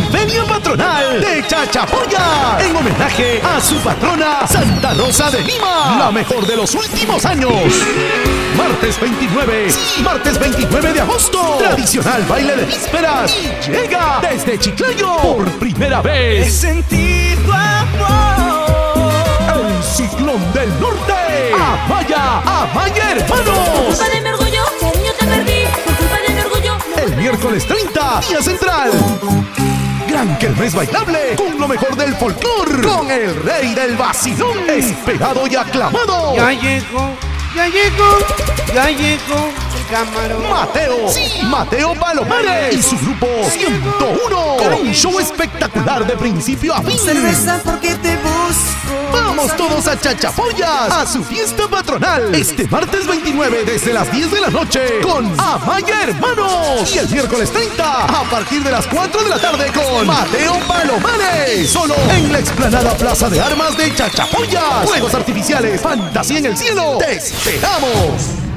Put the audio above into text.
Feria Patronal de Chachapoyas, en homenaje a su patrona Santa Rosa de Lima, la mejor de los últimos años. Martes 29, sí, martes 29 de agosto, tradicional baile de vísperas, y llega desde Chiclayo por primera vez. He sentido amor. El Ciclón del Norte, Amaya Hermanos. Por culpa de mi orgullo, cariño, te perdí. Por culpa de mi orgullo. El miércoles 30, día central. Gran kermés bailable con lo mejor del folclor, con el rey del vacilón, esperado y aclamado. Ya llegó el camarón. Mateo, sí, Mateo Palomares y su grupo 101, con un show espectacular de principio a fin. Cerveza porque te busco. Vamos todos a Chachapoyas, a su fiesta patronal, este martes 29 desde las 10 de la noche con Amaya Hermanos, y el miércoles 30 a partir de las 4 de la tarde con Mateo Palomares, solo en la explanada Plaza de Armas de Chachapoyas. Fuegos artificiales, fantasía en el cielo, ¡te esperamos!